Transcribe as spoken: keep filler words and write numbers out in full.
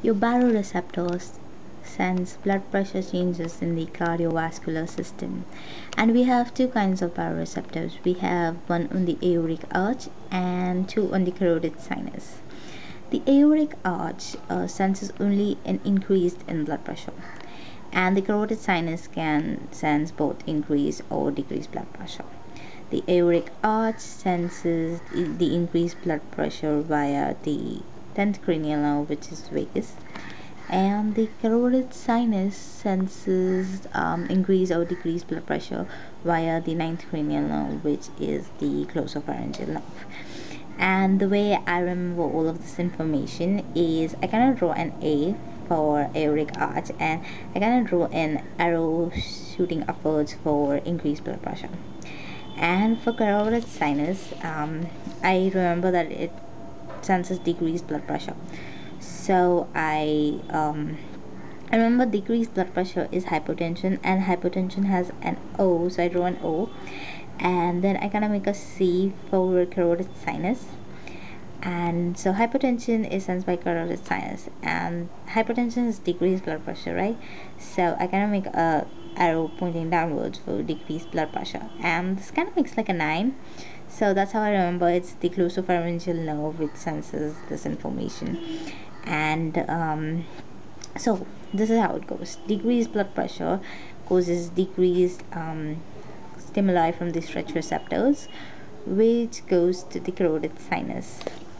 Your baroreceptors sense blood pressure changes in the cardiovascular system, and we have two kinds of baroreceptors. We have one on the aortic arch and two on the carotid sinus. The aortic arch uh, senses only an increase in blood pressure, and the carotid sinus can sense both increased or decreased blood pressure. The aortic arch senses the increased blood pressure via the tenth cranial nerve, which is vagus, and the carotid sinus senses um, increased or decreased blood pressure via the ninth cranial nerve, which is the glossopharyngeal nerve. And the way I remember all of this information is I kind of draw an A for aortic arch, and I kind of draw an arrow shooting upwards for increased blood pressure. And for carotid sinus, um, I remember that it senses decreased blood pressure. So I um, I remember decreased blood pressure is hypotension, and hypotension has an O, so I draw an O, and then I kind of make a C for carotid sinus. And so hypotension is sensed by carotid sinus, and hypotension is decreased blood pressure, right? So I kind of make a arrow pointing downwards for decreased blood pressure, and this kind of makes like a nine. So that's how I remember it's the glossopharyngeal nerve which senses this information. And um, so this is how it goes. Decreased blood pressure causes decreased um, stimuli from the stretch receptors, which goes to the carotid sinus.